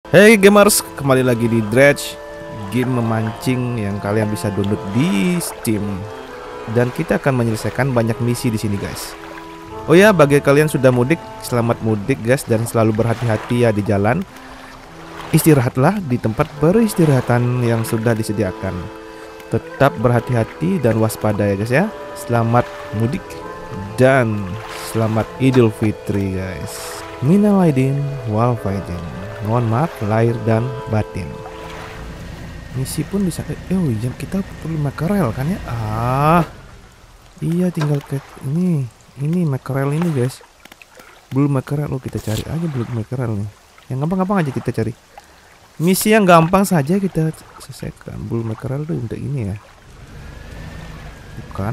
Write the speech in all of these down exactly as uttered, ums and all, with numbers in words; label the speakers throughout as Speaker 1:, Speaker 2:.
Speaker 1: Hey gamers, kembali lagi di Dredge, game memancing yang kalian bisa download di Steam. Dan kita akan menyelesaikan banyak misi di sini, guys. Oh ya, bagi kalian sudah mudik, selamat mudik, guys, dan selalu berhati-hati ya di jalan. Istirahatlah di tempat peristirahatan yang sudah disediakan. Tetap berhati-hati dan waspada ya, guys ya. Selamat mudik dan selamat Idul Fitri, guys. Minal aidin wal faizin. Mohon maaf lahir dan batin. Misi pun bisa. Eh, oh iya, kita perlu makarel kan ya? Ah, iya, tinggal ke ini, ini makarel ini, guys. Belum makarel, oh kita cari aja belum makarel nih. Yang gampang-gampang aja kita cari. Misi yang gampang saja kita selesaikan. Belum makarel tuh untuk ini ya. Bukan.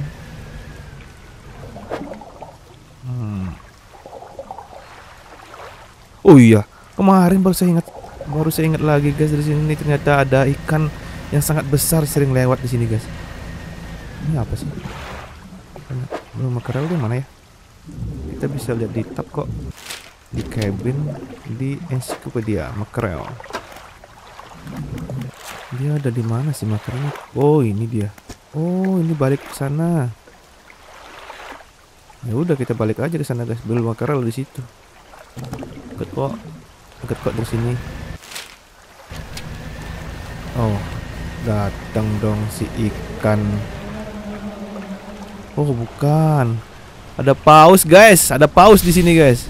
Speaker 1: Hmm. Oh iya, kemarin baru saya ingat, baru saya ingat lagi, guys, dari sini ternyata ada ikan yang sangat besar sering lewat di sini, guys. Ini apa sih? Belum makarel di mana ya? Kita bisa lihat di tab kok, di cabin, di ensiklopedia makarel. Dia ada di mana sih makarelnya? Oh ini dia. Oh ini balik ke sana. Ya udah kita balik aja ke sana, guys. Belum makarel di situ. Deket kok, deket kok dari sini. Oh, datang dong si ikan. Oh bukan, ada paus, guys. Ada paus di sini, guys.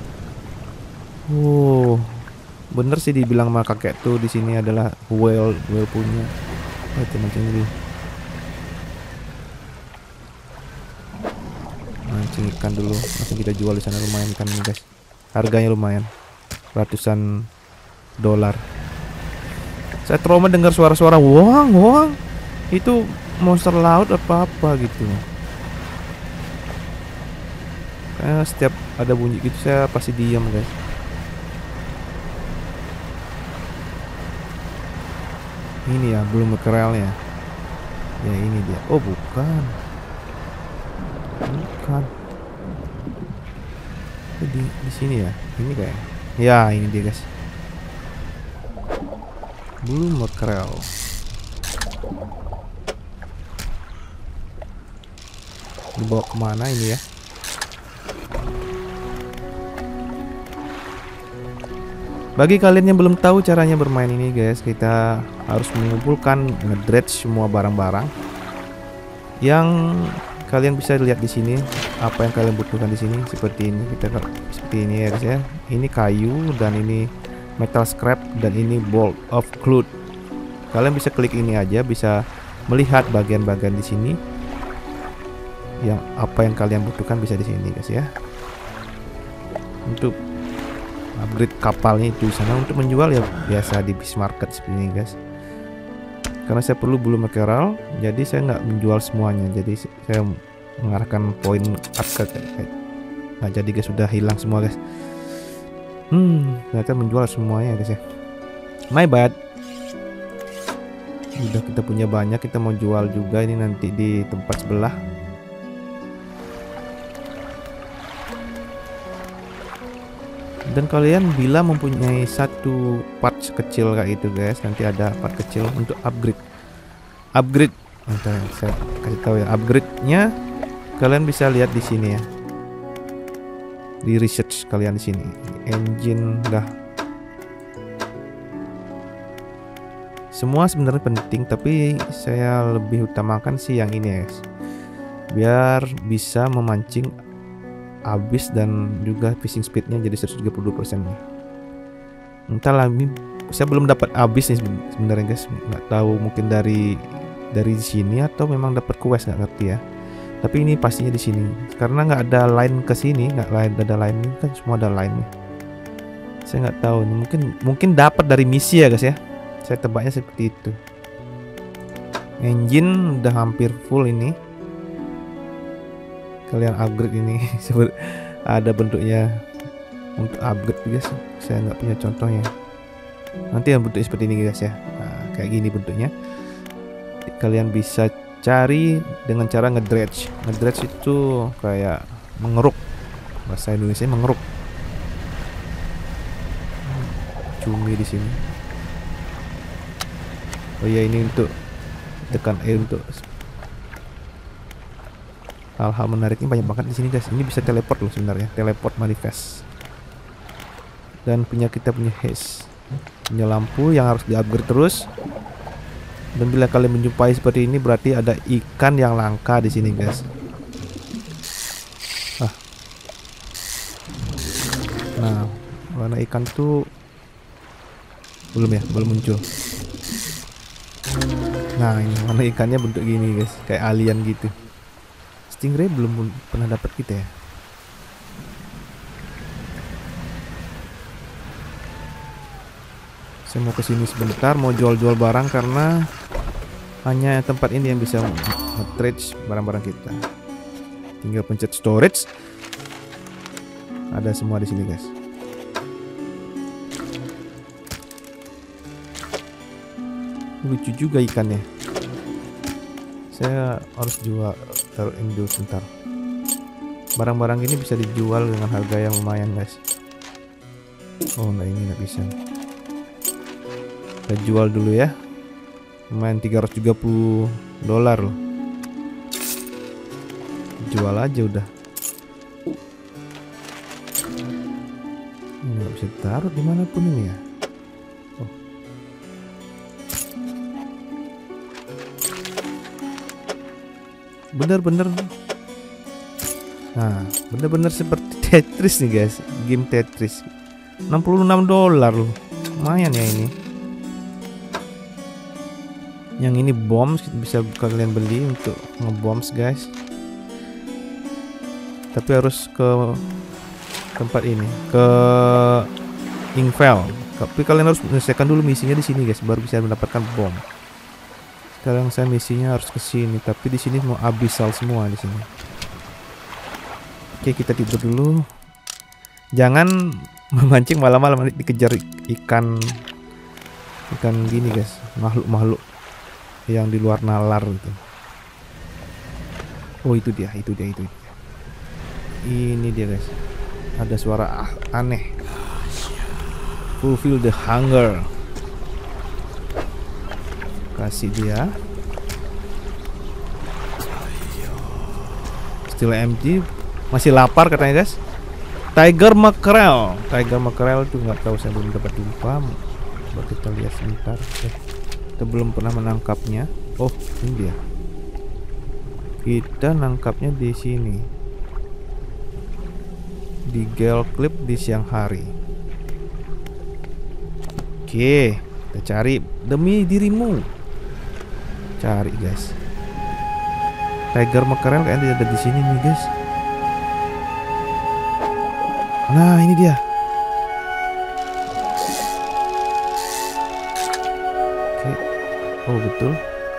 Speaker 1: Oh, bener sih dibilang sama kakek tuh di sini adalah whale, whale punya. Oh, macam ini. Mancing ikan dulu, langsung kita jual di sana. Lumayan ikan ini, guys. Harganya lumayan, ratusan dolar. Saya trauma dengar suara-suara wang wang. Itu monster laut apa apa gitu. Kayak setiap ada bunyi gitu saya pasti diam, guys. Ini ya belum makarelnya. Ya ini dia. Oh bukan, bukan. Di di sini ya. Ini kayak. Ya ini dia, guys. Belum makarel. Dibawa kemana ini ya? Bagi kalian yang belum tahu caranya bermain ini, guys, kita harus mengumpulkan ngedredge semua barang-barang yang kalian bisa lihat di sini. Apa yang kalian butuhkan di sini seperti ini. Kita seperti ini ya, guys ya. Ini kayu dan ini metal scrap dan ini bolt of cloth. Kalian bisa klik ini aja, bisa melihat bagian-bagian di sini. Yang apa yang kalian butuhkan bisa di sini, guys ya. Untuk upgrade kapalnya itu di sana, untuk menjual ya biasa di fish market seperti ini, guys. Karena saya perlu bulu mackerel, jadi saya nggak menjual semuanya. Jadi saya mengarahkan poin up ke kayak. Nah jadi guys sudah hilang semua, guys. Hmm, ternyata menjual semuanya, guys ya. My bad. Udah kita punya banyak, kita mau jual juga ini nanti di tempat sebelah. Dan kalian bila mempunyai satu part kecil kayak itu, guys, nanti ada part kecil untuk upgrade. Upgrade, nanti saya kasih tahu ya. Upgrade-nya kalian bisa lihat di sini ya. Di research kalian di sini. Engine dah. Semua sebenarnya penting, tapi saya lebih utamakan sih yang ini, guys. Biar bisa memancing habis dan juga fishing speednya jadi seratus tiga puluh dua persen. Entahlah, saya belum dapat habis nih sebenarnya, guys. Nggak tahu, mungkin dari dari sini atau memang dapat quest, nggak ngerti ya. Tapi ini pastinya di sini karena nggak ada line ke sini, nggak lain ada line ini kan, semua ada line nih. Saya nggak tahu, mungkin mungkin dapat dari misi ya, guys ya. Saya tebaknya seperti itu. Engine udah hampir full ini. Kalian upgrade ini ada bentuknya untuk upgrade, guys. Saya nggak punya contohnya. Nanti yang bentuknya seperti ini, guys ya. Nah, kayak gini bentuknya. Kalian bisa cari dengan cara ngedredge. Ngedredge itu kayak mengeruk, bahasa Indonesia mengeruk. cumi di sini. Oh ya, ini untuk tekan E untuk hal-hal menarik ini banyak banget di sini guys. Ini bisa teleport loh sebenarnya, teleport manifest. Dan punya kita punya haze, punya lampu yang harus di-upgrade terus. Dan bila kalian menjumpai seperti ini berarti ada ikan yang langka di sini guys. Ah. Nah, warna ikan tuh belum ya, belum muncul. Nah, ini warna ikannya bentuk gini guys, kayak alien gitu. Stingray belum pernah dapat kita ya. Saya mau kesini sebentar, mau jual-jual barang karena hanya tempat ini yang bisa nge-trade barang-barang kita. Tinggal pencet storage. Ada semua di sini guys. Lucu juga ikannya. Saya harus jual, taruh ini dulu sebentar. Barang-barang ini bisa dijual dengan harga yang lumayan guys. Oh nah, ini nggak bisa. Kita jual dulu ya. Lumayan tiga ratus tiga puluh dolar loh. Jual aja udah. Ini nggak bisa taruh dimanapun ini ya. Oh. Bener-bener. Nah, bener-bener seperti Tetris nih guys, game Tetris. enam puluh enam dolar loh. Lumayan ya ini. Yang ini bombs bisa kalian beli untuk ngebombs guys. Tapi harus ke tempat ini, ke Ingvel. Tapi kalian harus menyelesaikan dulu misinya di sini guys, baru bisa mendapatkan bom. Sekarang saya misinya harus ke sini, tapi di sini mau abyssal semua di sini. Oke, kita tidur dulu. Jangan memancing malam-malam, nanti dikejar ikan ikan gini guys, makhluk-makhluk yang di luar nalar gitu. Oh itu dia, itu dia, itu dia. Ini dia guys. Ada suara ah, aneh. Fulfill the hunger. Kasih dia. Still empty. Masih lapar katanya guys. Tiger mackerel. Tiger mackerel tuh nggak tahu, saya belum dapat lupa. Coba kita lihat sebentar. Eh, kita belum pernah menangkapnya. Oh ini dia. Kita nangkapnya di sini. Di Gale Cliff di siang hari. Oke, kita cari demi dirimu. Cari guys. Tiger mackerel kayaknya ada di sini nih guys. Nah ini dia. Oke. Oh betul.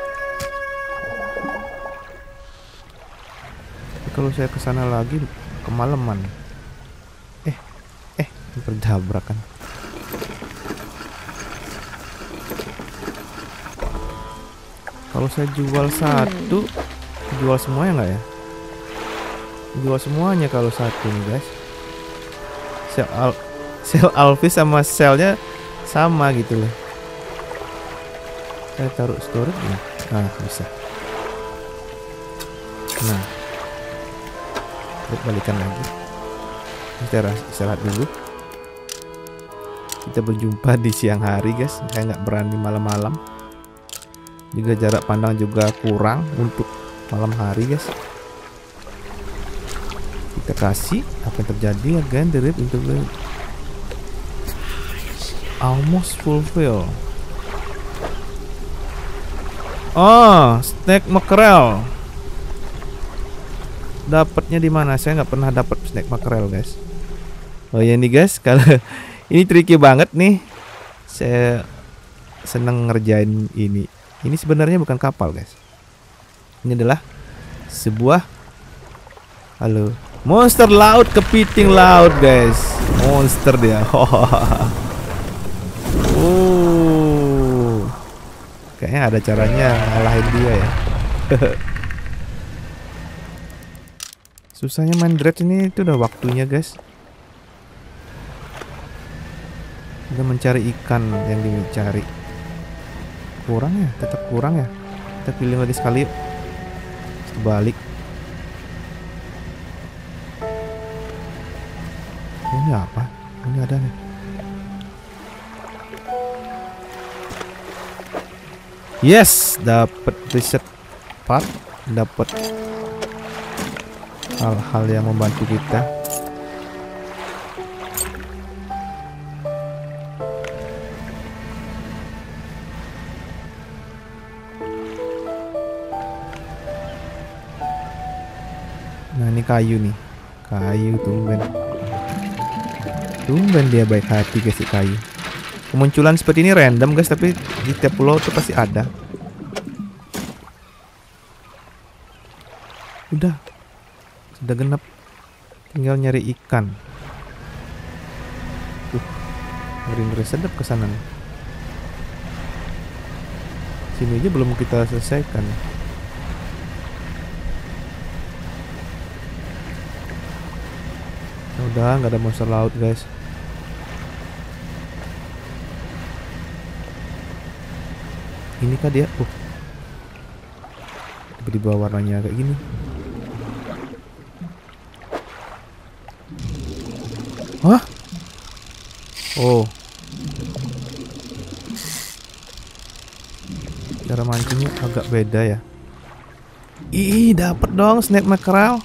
Speaker 1: Tapi kalau saya kesana lagi kemalaman. Eh, eh, bertabrakan. Kalau saya jual satu, jual semuanya nggak ya? Jual semuanya kalau satu nih guys. Sel al sel alvis sama selnya sama gitu loh. Saya taruh storage ya. Nah bisa. Nah, balikan lagi. Kita istirahat dulu. Kita berjumpa di siang hari guys. Saya nggak berani malam-malam. Juga jarak pandang juga kurang untuk malam hari guys. Kita kasih apa yang terjadi again the rate untuk almost fulfill. Oh, snack mackerel. Dapatnya di mana? Saya nggak pernah dapat snack mackerel guys. Oh ya ini guys, kalau ini tricky banget nih. Saya seneng ngerjain ini. Ini sebenarnya bukan kapal guys. Ini adalah sebuah halo monster laut, kepiting laut guys. Monster dia. Oh, kayaknya ada caranya ngalahin dia ya. Susahnya main dredge ini itu udah waktunya guys. Kita mencari ikan yang dicari. Kurang ya, tetap kurang ya. Kita pilih lagi sekali yuk. Balik. Ini apa? Ini ada nih. Yes, dapat reset part, dapat hal-hal yang membantu kita. Nah, ini kayu nih. Kayu tumben. Tumben dia baik hati kasih kayu. Kemunculan seperti ini random guys, tapi di tiap pulau tuh pasti ada. Udah. Sudah genap. Tinggal nyari ikan. Tuh. Ngeri-ngeri sedap ke sana nih. Sini aja belum kita selesaikan. Udah nggak ada monster laut guys. Ini kah dia? Uh. Tiba-tiba warnanya kayak gini. Hah? Oh. Cara mancingnya agak beda ya. Ih, dapat dong snake mackerel.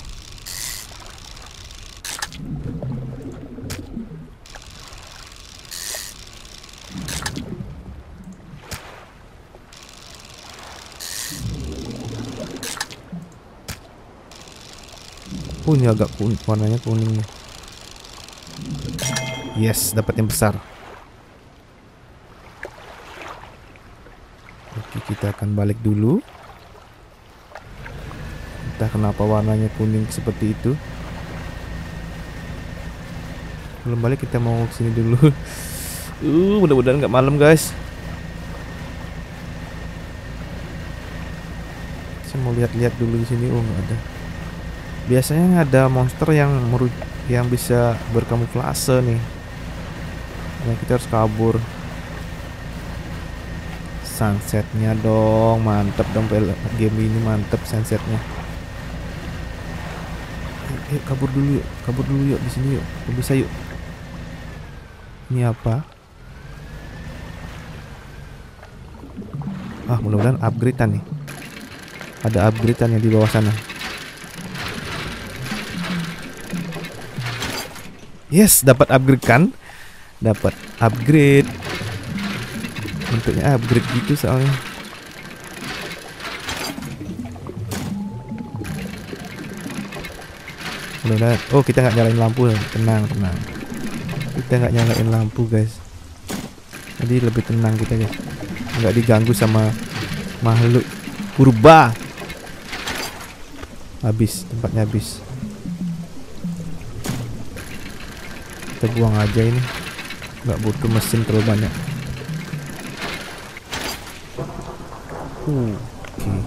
Speaker 1: Oh, ini agak kuning, warnanya kuning nih. Yes, dapat yang besar. Oke, kita akan balik dulu. Entah kenapa warnanya kuning seperti itu. Belum balik, kita mau kesini dulu. Uh, mudah-mudahan nggak malam guys. Saya mau lihat-lihat dulu di sini. Oh, nggak ada. Biasanya ada monster yang yang bisa berkamuflase nih. Nah, kita harus kabur. Sunsetnya dong, mantep dong game ini, mantep sunsetnya. Eh, eh, kabur dulu yuk, kabur dulu yuk di sini yuk, bisa yuk. Ini apa? Ah, mudah-mudahan upgradean nih. Ada upgradean yang di bawah sana. Yes, dapat upgrade kan? Dapat upgrade. Bentuknya upgrade gitu soalnya. Udah, oh kita nggak nyalain lampu, tenang tenang. Kita nggak nyalain lampu guys. Jadi lebih tenang kita guys. Nggak diganggu sama makhluk purba. Habis, tempatnya habis. Kita buang aja ini, nggak butuh mesin terlalu banyak. Uh, oke. Okay.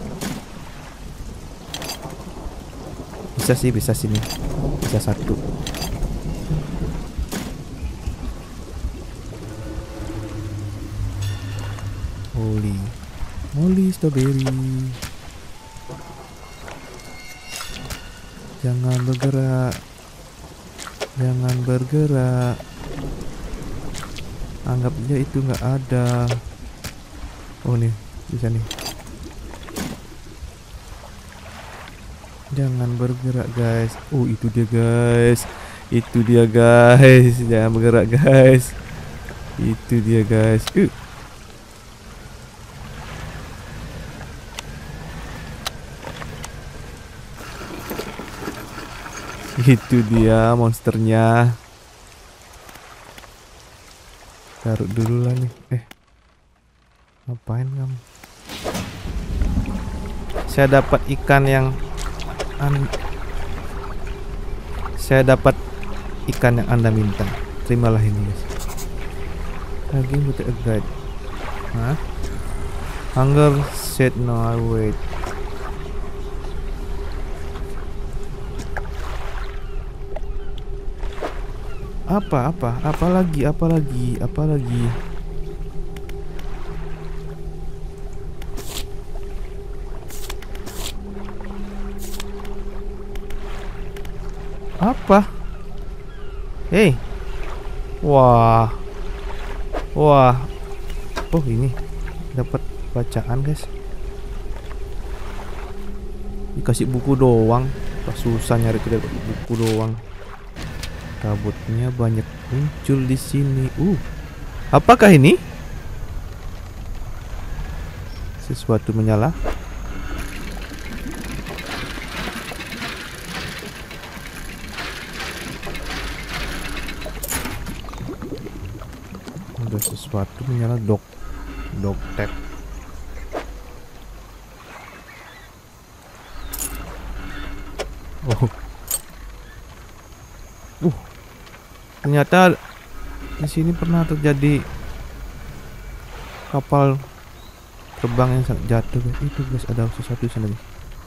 Speaker 1: Bisa sih, bisa sini, bisa satu. Holy, holy strawberry. Jangan bergerak. Jangan bergerak. Anggap aja itu nggak ada. Oh nih, bisa nih. Jangan bergerak guys. Oh itu dia guys. Itu dia guys. Jangan bergerak guys. Itu dia guys. Uh. Itu dia monsternya. Taruh dulu lah nih. Eh, ngapain kamu? Saya dapat ikan yang an Saya dapat ikan yang Anda minta. Terimalah ini guys. Lagi butuh a guide. Hah? Hunger said no, I wait. Apa apa apa lagi apa lagi apa lagi? Apa? Hei. Wah. Wah. Oh, ini dapat bacaan, guys. Dikasih buku doang. Pas susah nyari, kita dapat buku doang. Kabutnya banyak muncul di sini. Uh. Apakah ini? Sesuatu menyala. Ada sesuatu menyala. Dok dok tag. Oh. Uh. Ternyata di sini pernah terjadi kapal terbang yang jatuh, guys. Itu, guys, ada sesuatu di sana.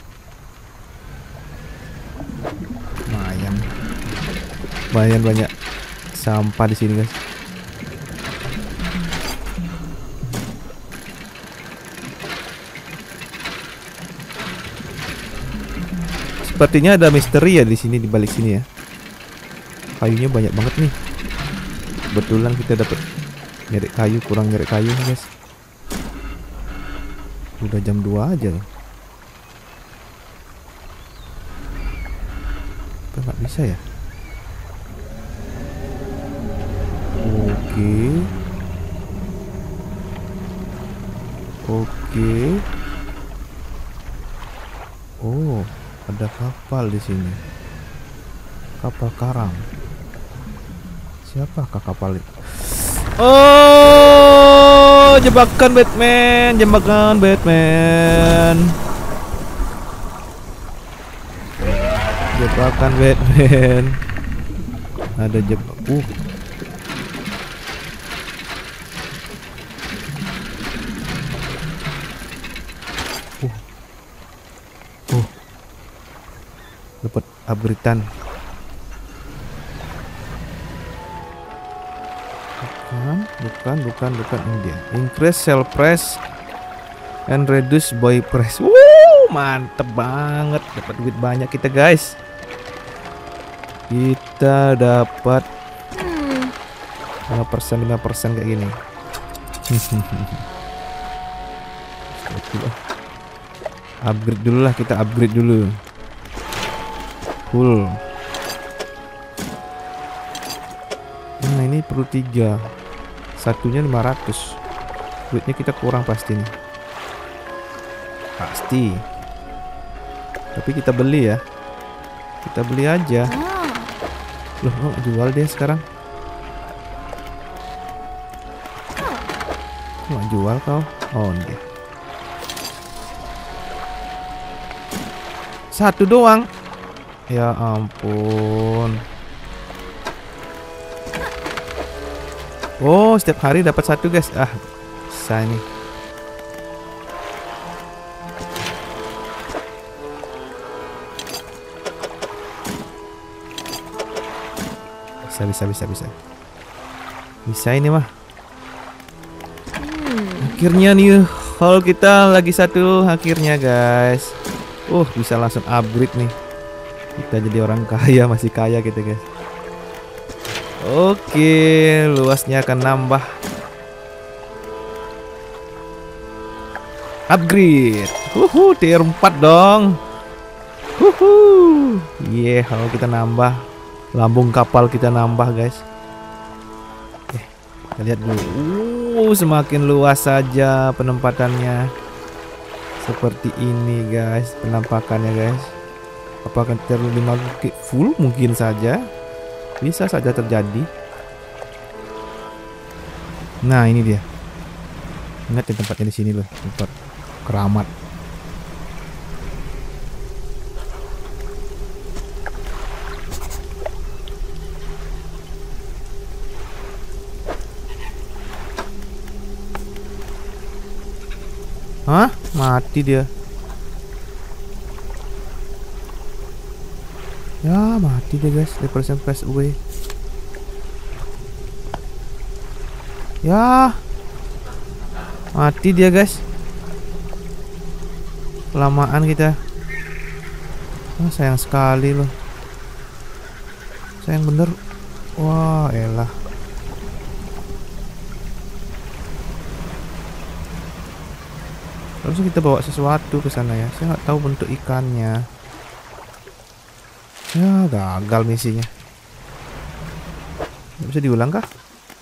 Speaker 1: Lumayan. Lumayan banyak sampah di sini, guys. Sepertinya ada misteri ya di sini, di balik sini ya. Kayunya banyak banget nih. Kebetulan kita dapat nyari kayu, kurang nyari kayu, guys. Udah jam dua aja loh. Apa nggak bisa ya? Oke. Oke. Oh, ada kapal di sini. Kapal karam. Siapakah kapal itu? Oh, jebakan Batman, jebakan Batman. Jebakan Batman. Ada jebak. Uh. Uh. Uh. Dapat upgradean. Bukan, bukan, bukan, bukan ini dia. Increase sell price and reduce buy price. Wuh, mantep banget. Dapat duit banyak kita, guys. Kita dapat lima persen lima persen kayak gini. Upgrade dulu lah, kita upgrade dulu. Full. Nah, ini perlu tiga. Satunya lima ratus. Duitnya kita kurang pasti nih. Pasti. Tapi kita beli ya. Kita beli aja. Loh, oh, jual dia sekarang. Nggak jual kau. Oh, dia. Satu doang. Ya ampun. Oh, setiap hari dapat satu, guys. Ah, bisa nih. Bisa, bisa, bisa, bisa. Bisa ini mah. Akhirnya nih, haul kita lagi satu akhirnya, guys. Uh, bisa langsung upgrade nih. Kita jadi orang kaya, masih kaya gitu, guys. Oke, luasnya akan nambah. Upgrade. Huhu, tier empat dong. Huhu. Yeah, kalau kita nambah, lambung kapal kita nambah, guys. Eh, kita lihat dulu. Uh, semakin luas saja penempatannya. Seperti ini, guys, penampakannya, guys. Apakah tier lima full? Mungkin saja. Bisa saja terjadi. Nah, ini dia. Ingat ya tempatnya di sini loh, tempat keramat. Hah? Mati dia. Ya, mati deh, guys. Represent pass away. Ya, mati dia guys. Kelamaan kita. Oh, sayang sekali loh. Sayang bener. Wah, elah. Harusnya kita bawa sesuatu ke sana ya. Saya nggak tahu bentuk ikannya. Ya, gagal misinya. Bisa diulang kah?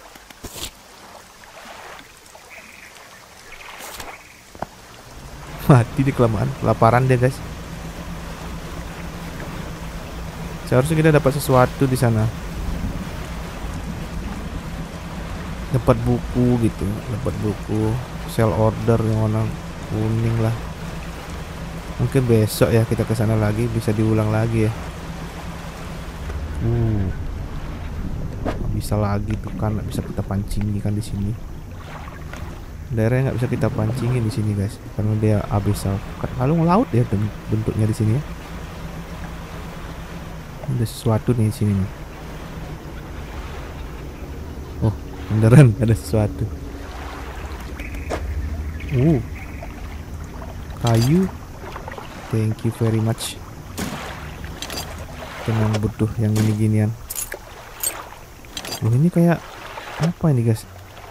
Speaker 1: Mati di kelamaan, kelaparan dia guys. Seharusnya kita dapat sesuatu di sana. Dapat buku gitu, dapat buku sell order yang warna kuning lah. Mungkin besok ya kita ke sana lagi, bisa diulang lagi ya. Uh, bisa lagi tuh kan, bisa kita pancing kan di sini. Daerahnya nggak bisa kita pancingin di sini guys, karena dia abyssal kalung laut ya bentuknya di sini ya. Ada sesuatu nih di sini nih. Oh, beneran ada sesuatu. Uh, kayu. Thank you very much. Dengan butuh yang gini-ginian. Oh, ini kayak apa ini guys?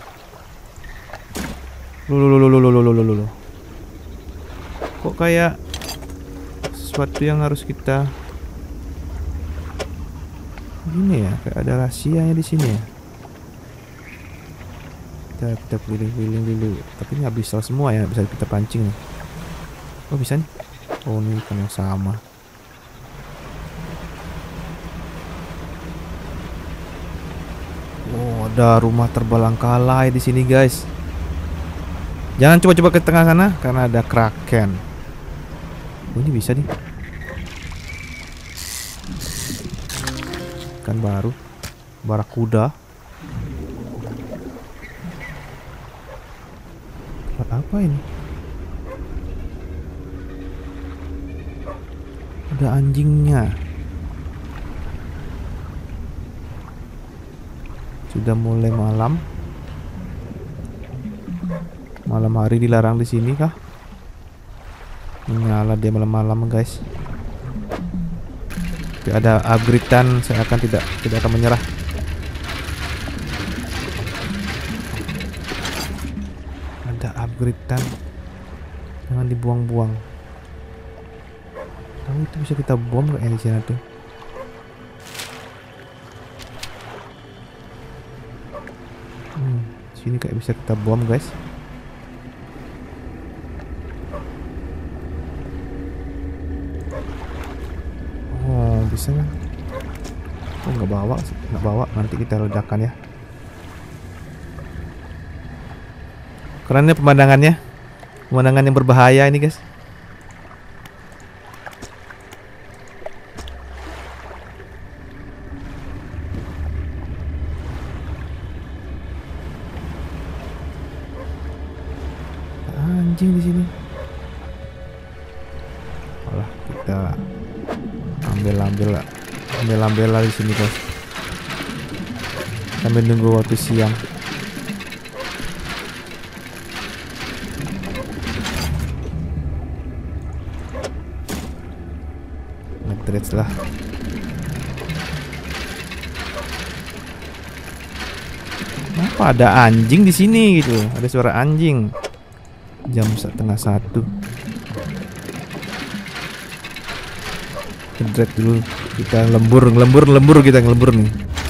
Speaker 1: Loh, loh, loh, loh, loh, loh, loh, loh. Kok kayak sesuatu yang harus kita gini ya, kayak ada rahasianya di sini ya. Kita kita keliling-keliling dulu. Tapi ini abyssal semua ya, bisa kita pancing nih. Oh, bisa nih. Oh, ini kan yang sama. Oh, ada rumah terbelangkalai di sini guys. Jangan coba-coba ke tengah sana karena ada kraken. Oh, ini bisa nih. Ikan baru, barakuda. Buat apa ini? Ada anjingnya. Sudah mulai malam. Malam hari dilarang di sini kah? Menyala dia malam-malam guys. Tapi ada upgrade-an, saya akan tidak tidak akan menyerah. Ada upgrade-an. Jangan dibuang-buang. Tahu itu bisa kita bom kayak di sana tuh. Hmm, sini kayak bisa kita bom guys. Bisa kan? Oh, nggak bawa, nggak bawa. Nanti kita ledakan ya. Kerennya pemandangannya, pemandangan yang berbahaya ini guys. Anjing di sini. Alah, kita ambil-ambil lah, ambil-ambil lah di sini guys. Sambil nunggu waktu siang. Nge-dredge lah. Kenapa ada anjing di sini gitu? Ada suara anjing. Jam setengah satu. Ngedrek dulu, kita lembur, lembur, lembur kita ngelembur nih.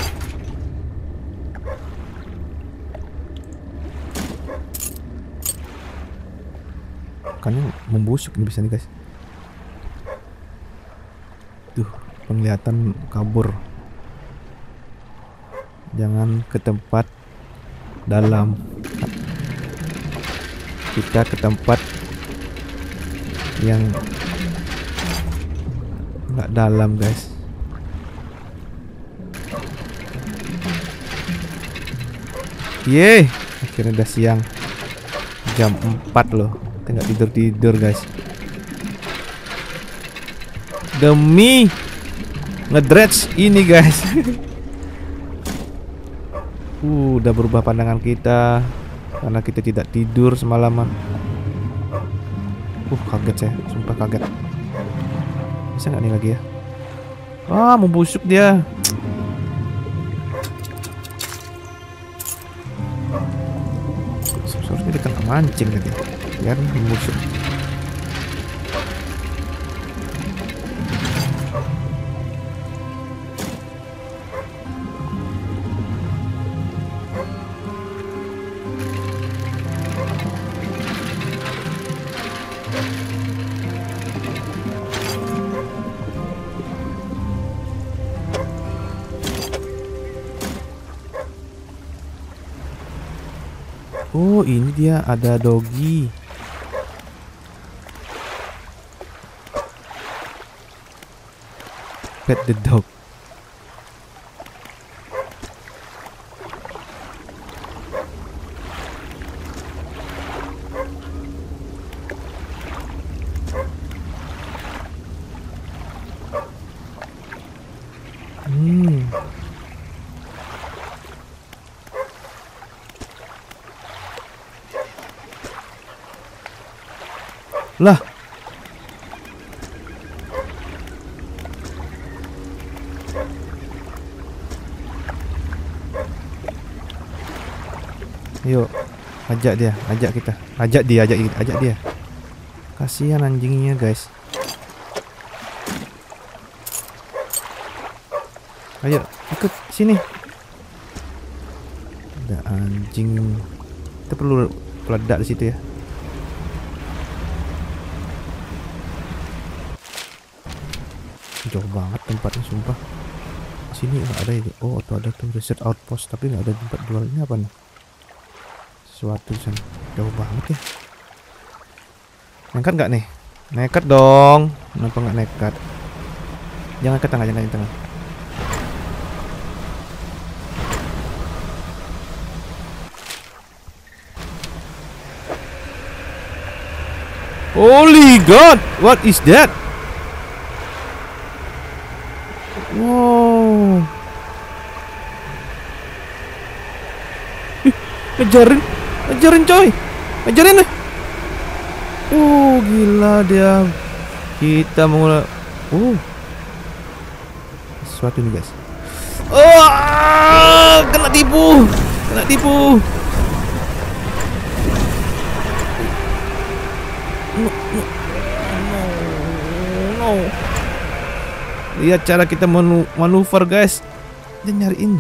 Speaker 1: Kan membusuk nih bisa nih guys. Tuh, penglihatan kabur. Jangan ke tempat dalam. Kita ke tempat yang nggak dalam guys. Yeay, akhirnya udah siang. Jam empat loh. Kita nggak tidur-tidur guys. Demi ngedredge ini guys. Uh, udah berubah pandangan kita karena kita tidak tidur semalaman. Uh, kaget saya, sumpah kaget. Bisa nggak nih lagi ya? Ah, mau busuk dia. Seharusnya dia kena mancing tadi. Biar membusuk. Oh, ini dia ada doggy. Pet the dog. Hmm. Lah. Yuk, ajak dia, ajak kita. Ajak dia, ajak ajak dia. Kasihan anjingnya, guys. Ayo, ikut sini. Ada anjing. Kita perlu peledak di situ ya. Jauh banget tempatnya, sumpah. Sini nggak ada ini. Oh, tuh ada tuh reset outpost, tapi nggak ada tempat jual. Ini apa nih? Sesuatu di sana. Jauh banget ya. Nekat nggak nih? Nekat dong. Kenapa nggak nekat? Jangan ke tengah, jangan ke tengah. Holy God, what is that? Wow. Ih, ngejarin, ngejarin coy, ngejarin nih. Oh, gila dia. Kita mau, oh, sesuatu nih guys. Oh, kena tipu, kena tipu. No, no, no, no. Lihat cara kita manu manuver guys. Dia nyariin.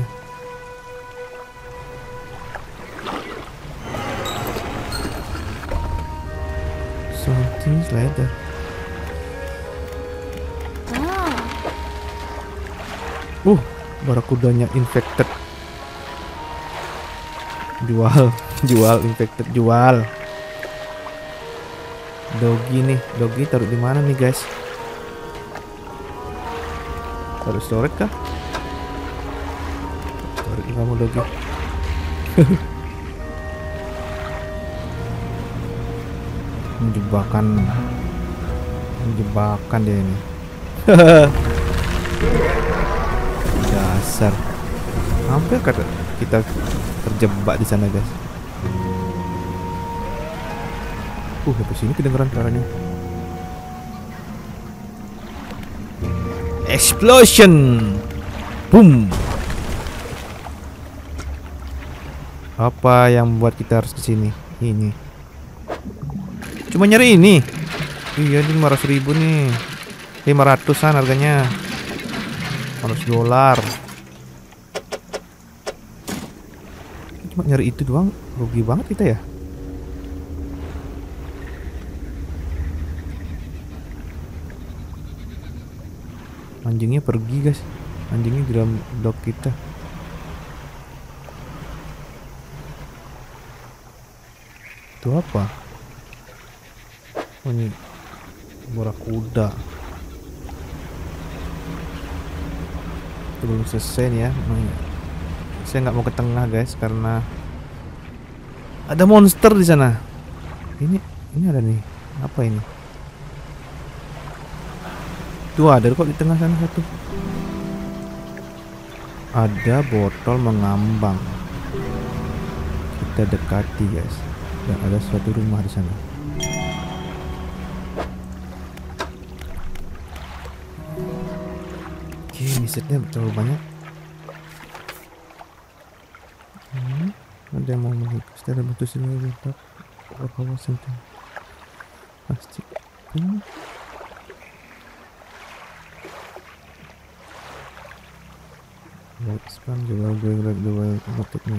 Speaker 1: Something's later. Uh, barakudanya infected. Jual, jual infected, jual. Doggy nih, doggy taruh di mana nih guys? Taruh storage kah? Storage kamu doggy. Menjebakan, menjebakan dia ini. Dasar, hampir kata kita terjebak di sana guys. Uh, habis sini kedengeran suaranya. Explosion. Boom. Apa yang membuat kita harus kesini? Ini. Cuma nyari ini. Iya, ini lima ratus ribu nih. lima ratusan harganya. lima ratus dolar. Cuma nyari itu doang, rugi banget kita ya. Anjingnya pergi guys. Anjingnya di dalam dock kita. Itu apa? Oh, ini barakuda. Itu belum selesai nih ya. Saya nggak mau ke tengah guys karena ada monster di sana. Ini ini ada nih. Apa ini? Tuh ada kok di tengah sana satu. Ada botol mengambang. kita dekati guys. Dan ada suatu rumah di sana. Oke, misetnya terlalu banyak. Hmm, ada yang mau mengikut. Ada bentuk sini letak kawasan plastik. Hmm. Like spam juga gue like the way noted me.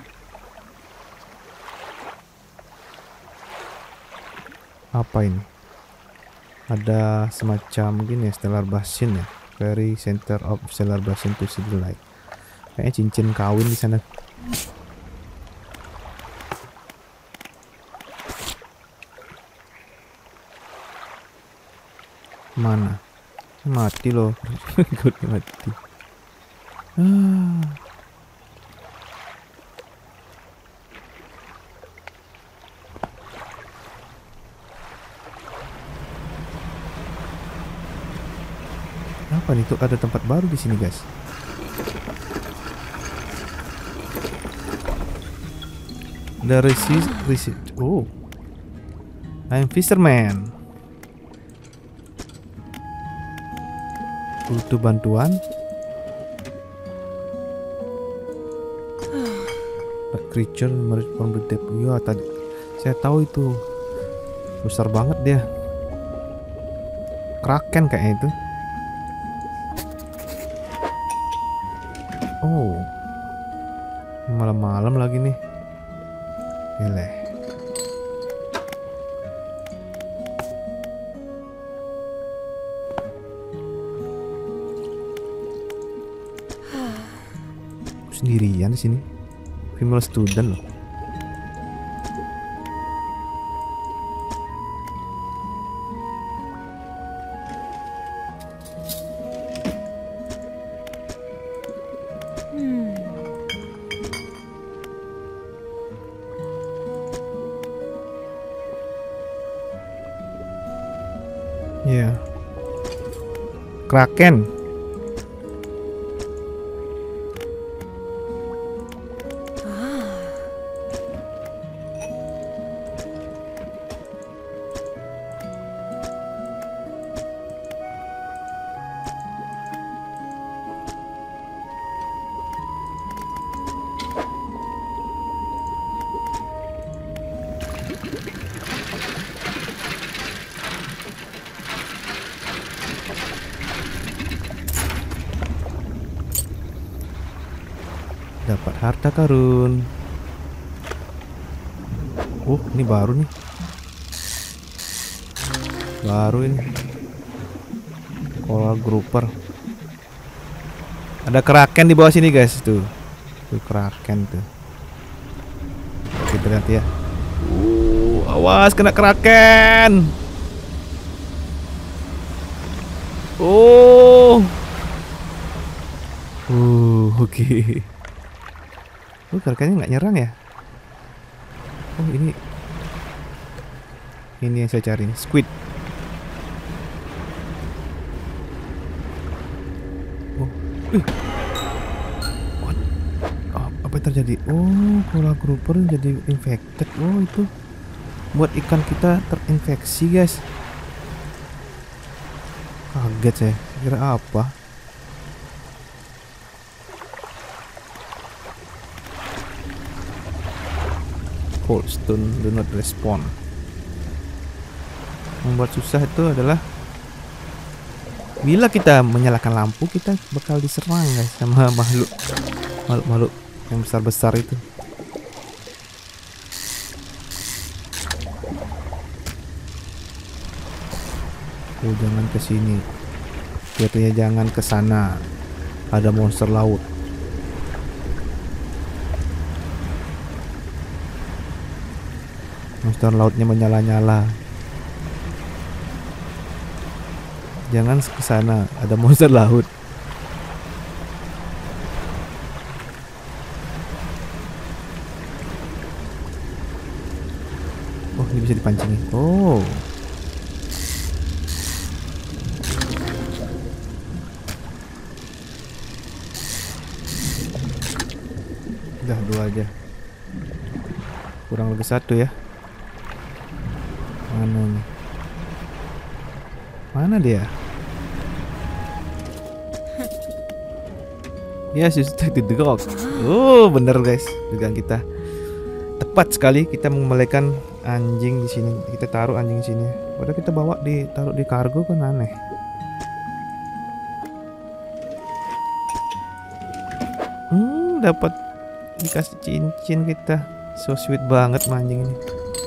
Speaker 1: Apa ini? Ada semacam gini ya, stellar basin ya. Very center of stellar basin to see the light. Kayaknya cincin kawin di sana. Mana? Mati loh. Gue mati. Ah. Apa nih tuh, ada tempat baru di sini guys. The resist resist. Oh, I'm fisherman. Butuh bantuan. Creature emerged from the depth. Ya tadi saya tahu itu besar banget dia. Kraken kayaknya itu. Oh, malam-malam lagi nih. Eleh. Sendirian di sini. Female student loh.
Speaker 2: Hmm.
Speaker 1: Ya. Yeah. Kraken. Dapat harta karun. Oh, ini baru nih. Baru ini. Coral grouper. Ada kraken di bawah sini guys tuh. Tuh kraken tuh. Kita lihat ya. Uh, awas kena kraken. Oh. Uh, oke. Okay. Oh, krakennya nggak nyerang ya? Oh, ini ini yang saya cari, squid. Oh, ih. What? Oh, apa yang terjadi? Oh, coral grouper jadi infected. Oh, itu buat ikan kita terinfeksi, guys. Kaget saya. Kira apa? Stone do not respond. Membuat susah itu adalah bila kita menyalakan lampu, kita bakal diserang guys sama makhluk makhluk-makhluk yang besar-besar itu. Oh, jangan ke sini. Katanya jangan ke sana. Ada monster laut. Monster lautnya menyala-nyala. Jangan ke sana, ada monster laut. Oh, ini bisa dipancing. Oh. Udah dua aja. Kurang lagi satu ya. Mana nih? Mana dia? Yes, you take the dog. Oh, bener guys, dugaan kita tepat sekali. Kita mengembalikan anjing di sini. Kita taruh anjing di sini. Padahal kita bawa di taruh di kargo kan aneh. Hmm, dapat dikasih cincin kita. So sweet banget anjing ini.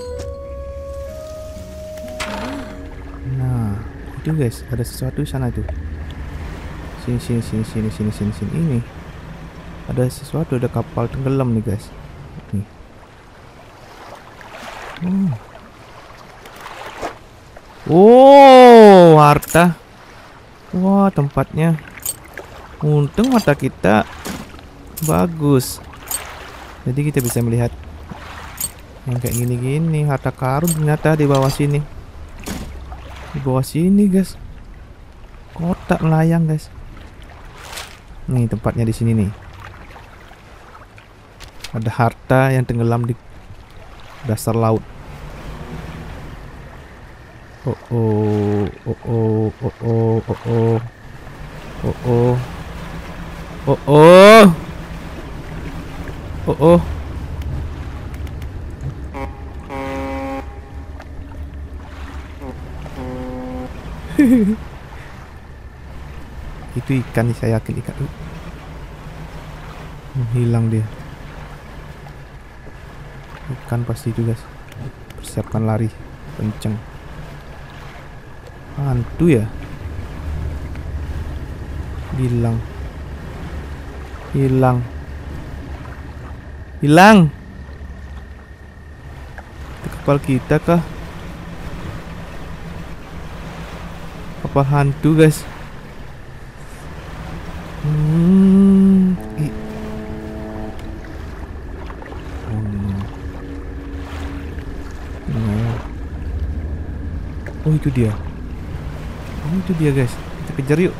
Speaker 1: Nah, itu guys, ada sesuatu di sana tuh. Sini sini sini sini sini sini sini ini. Ada sesuatu, ada kapal tenggelam nih guys. Nih. Hmm. Oh, harta. Wah, tempatnya. Untung mata kita bagus. Jadi kita bisa melihat yang kayak gini-gini, harta karun ternyata di bawah sini. Di bawah sini, guys. Kotak melayang, guys. Nih tempatnya di sini nih. Ada harta yang tenggelam di dasar laut. Oh oh oh oh oh oh oh oh oh oh oh oh oh oh. Itu ikan, saya yakin ikan itu menghilang dia. Ikan pasti itu guys. Persiapkan lari kenceng. Hantu ya. Hilang. Hilang. Hilang. Itu kapal kita kah? Kapal hantu guys. Hmm. Oh, no. No. Oh itu dia. Oh itu dia guys. Kita kejar yuk.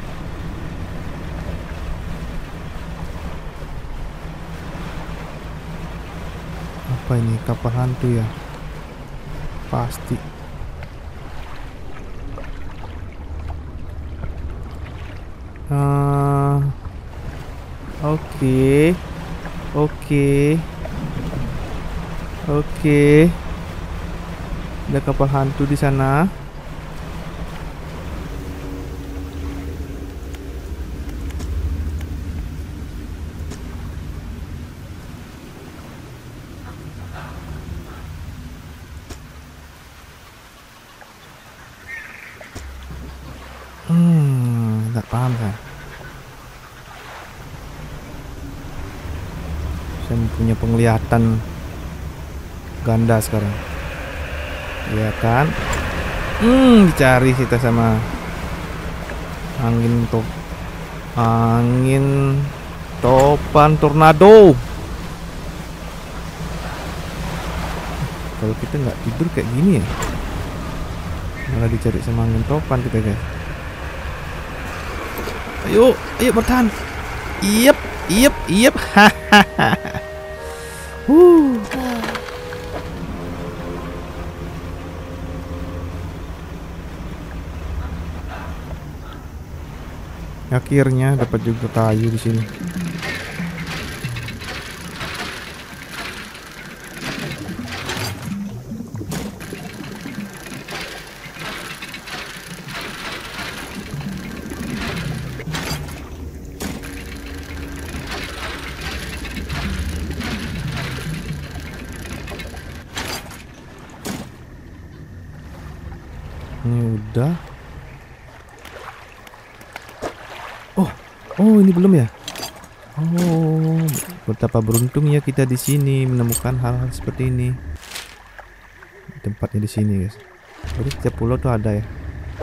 Speaker 1: Apa ini, kapal hantu ya? Pasti. Uh, Oke, okay. Oke, okay. Oke. Okay. Ada kapal hantu di sana. Hmm, nggak paham kan? Saya punya penglihatan ganda sekarang. Iya kan? Hmm, dicari kita sama angin top, angin topan tornado. Kalau kita nggak tidur kayak gini ya, malah dicari sama angin topan kita guys. Ayo, ayo bertahan. Iyep, iyep, iyep. Hahaha. Huh. Akhirnya dapat juga kayu di sini. Ini udah. Oh, oh ini belum ya? Oh, betapa beruntungnya kita di sini menemukan hal-hal seperti ini. Tempatnya di sini, guys. Jadi setiap pulau tuh ada ya.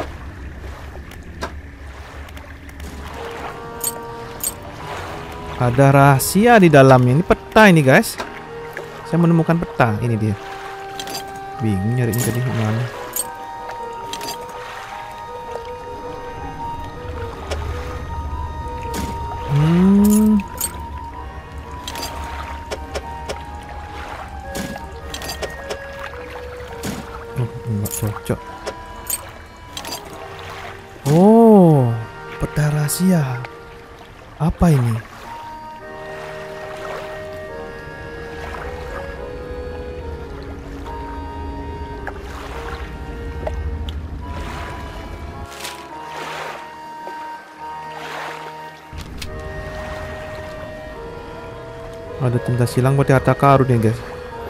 Speaker 1: Ada rahasia di dalamnya. Ini peta ini, guys. Saya menemukan peta. Ini dia. Bingung nyarinya tadi mana. Hmm. Nggak cocok. Oh, peta rahasia. Apa ini? Ada tinta silang buat harta karun ya guys.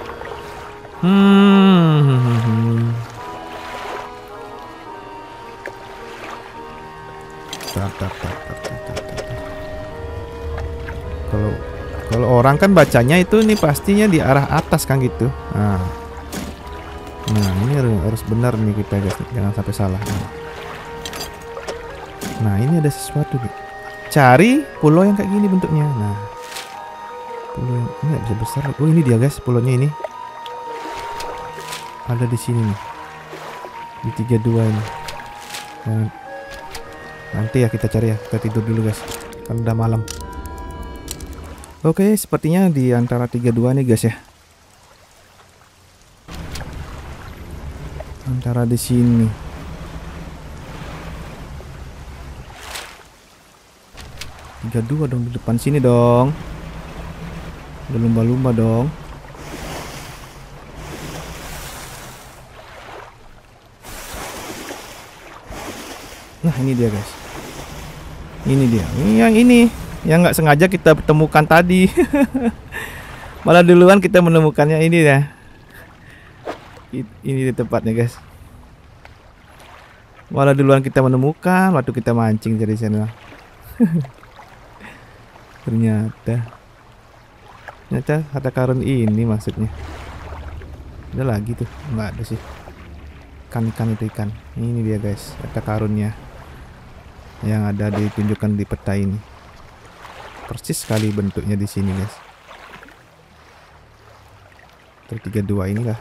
Speaker 1: Hmm. Tak, tak, tak, tak, tak, tak, tak. Kalau kalau orang kan bacanya itu nih pastinya di arah atas kan gitu. Nah, nah ini harus benar nih kita guys, jangan sampai salah. Nah ini ada sesuatu nih. Cari pulau yang kayak gini bentuknya. Nah, pulau yang ini nggak bisa besar. Oh ini dia guys, pulaunya ini. Ada di sini nih. Di tiga dua ini. Nah, nanti ya kita cari ya. Kita tidur dulu guys. Kan udah malam. Oke, sepertinya di antara tiga dua nih guys ya. Antara di sini. tiga dua dong di depan sini dong. Ada lumba-lumba dong. Nah ini dia guys. Ini dia. Ini yang ini yang nggak sengaja kita temukan tadi. Malah duluan kita menemukannya ini ya. Ini di tempatnya guys. Malah duluan kita menemukan waktu kita mancing dari sana. Ternyata Ternyata harta karun ini maksudnya. Ada lagi tuh. Nggak ada sih. Ikan-ikan itu ikan. Ini dia guys, harta karunnya yang ada ditunjukkan di peta ini. Persis sekali bentuknya di sini guys. tiga dua inilah.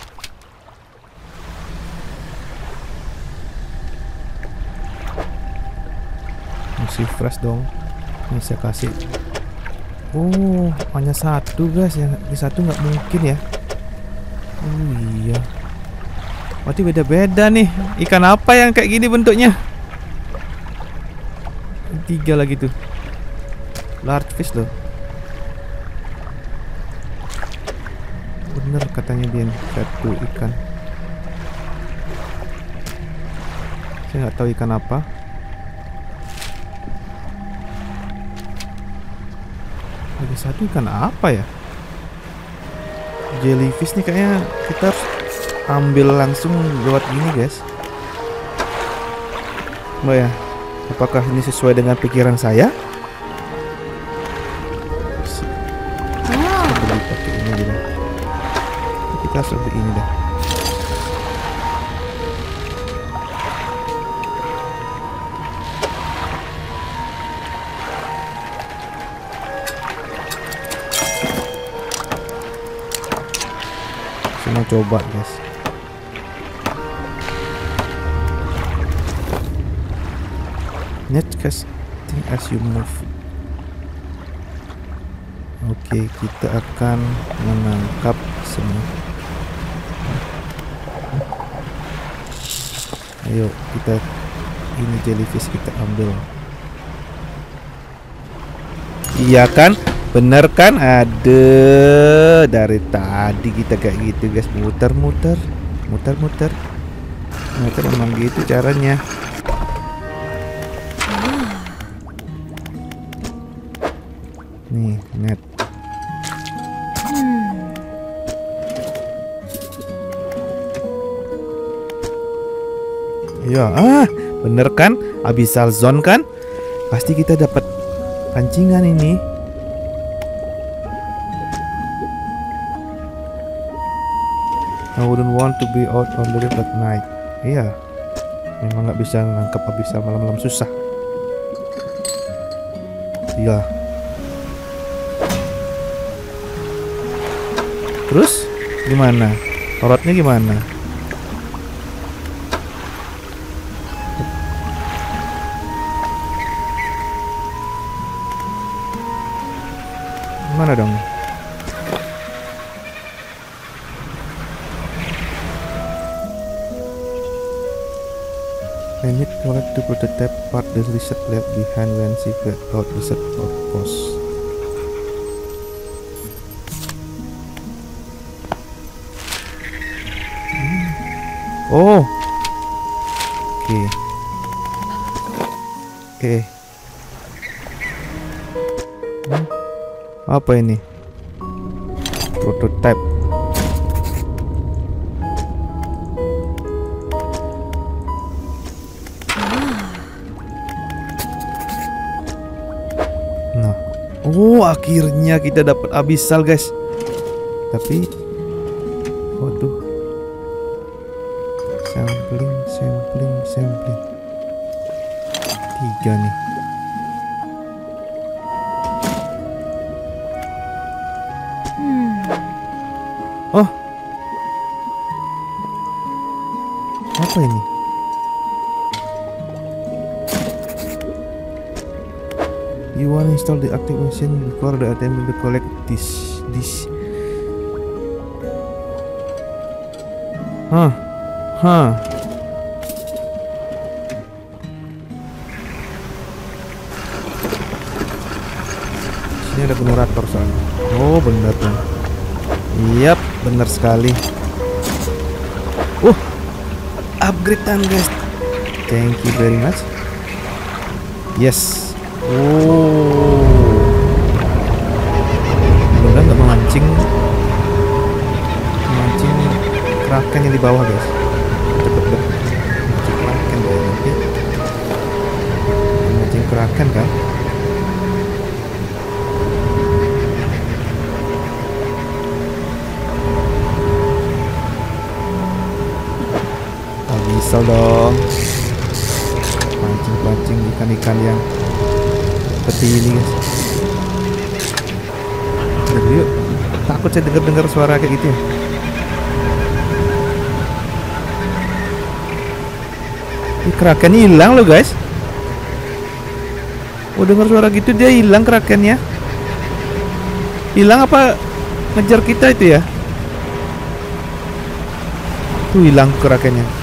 Speaker 1: Masih fresh dong. Ini saya kasih. Oh, hanya satu guys, yang di satu nggak mungkin ya. Oh iya. Berarti beda-beda nih. Ikan apa yang kayak gini bentuknya? Tiga lagi tuh. Large fish loh. Bener katanya dia nih, satu ikan. Saya nggak tahu ikan apa. Ada satu ikan apa ya? Jellyfish nih kayaknya kita harus ambil langsung lewat gini guys. Oh ya, apakah ini sesuai dengan pikiran saya? Kita beli pakai ini dulu. Kita harus beli ini dah. Saya mau coba guys. Net casting as you move. Oke, kita akan menangkap semua. Ayo kita ini jellyfish kita ambil. Iya kan? Bener kan? Ada dari tadi kita kayak gitu guys, muter-muter, muter-muter. Muter emang gitu caranya. Nih, net. Ya, ah, bener kan? Abyssal zone kan? Pasti kita dapat pancingan ini. I wouldn't want to be out on the reef at night. Iya, memang nggak bisa nangkap abyssal malam-malam, susah. Iya. Terus gimana? Torotnya gimana? Gimana dong? I need collect to prototype part the research lab behind when she got out research outpost. Hmm. Oh, oke, okay. oke. Okay. Hmm. Apa ini? Prototype. Nah, oh akhirnya kita dapat abyssal guys. Tapi, waduh, sampling, sampling, sampling. Tiga nih. Oh, apa ini? You want to install the active machine before the attempt to collect this this. Hah, hah. Sini ada generator soalnya. Oh benar kan? Yap, benar sekali. Uh, upgradean guys. Thank you very much. Yes. Oh, benar nggak memancing, memancing kraken yang di bawah guys. Cepet deh, memancing kraken deh nanti. Memancing kraken kan? Oh, bisa dong. Mancing-mancing ikan-ikan yang seperti ini guys. Udah yuk. Takut saya dengar-dengar suara kayak gitu ya. Ini kraken hilang loh guys. Oh dengar suara gitu dia hilang krakennya. Hilang apa ngejar kita itu ya? Tuh hilang krakennya.